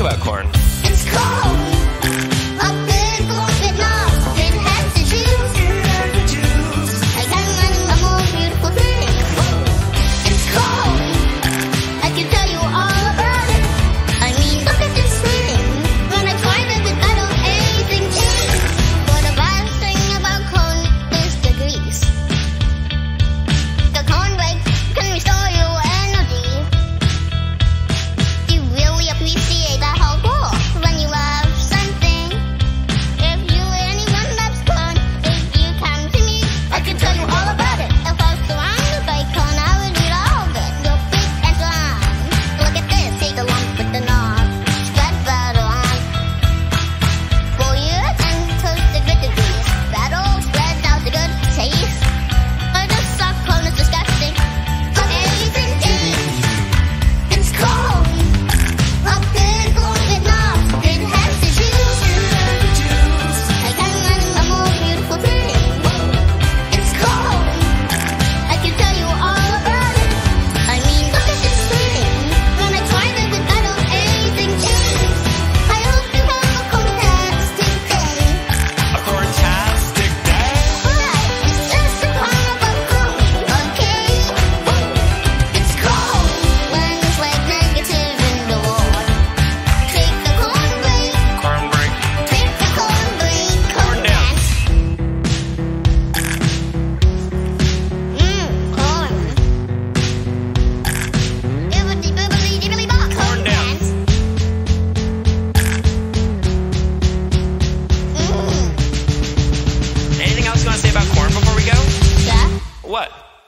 about corn. It's cold. A big blanket knob. It has to choose. I can't imagine a more beautiful thing. It's cold. I can tell you all about it. I mean, look at this thing. When I try this, I don't anything change. But the bad thing about corn is the grease. The corn break can restore your energy. You really appreciate that whole goal when you love something. If you anyone loves corn, if you come to me, I can tell you all about it. If I was surrounded by corn, I would eat all of it. Go big and strong. Look at this, take a lump with the knob. Spread butter on. Boil it and toast the good degrees. Battle spreads out the good taste. I just suck corn is disgusting. But anything tastes. It's cold. A big blanket knob. It has to choose. I can't imagine a more beautiful thing. It's cold. I can tell you all about it. I mean, look at this thing. When I try this, I don't anything change. I hope you have a fantastic day. A corn-tastic day. Alright, it's just a carnival corn, okay? It's cold when it's like negative in the world. Take the corn break. Corn break. Take the corn break. Corn dance. Corn. Bibbidi bibbidi dibbidi bop. Corn dance. Anything else you want to say about corn before we go? Yeah. What?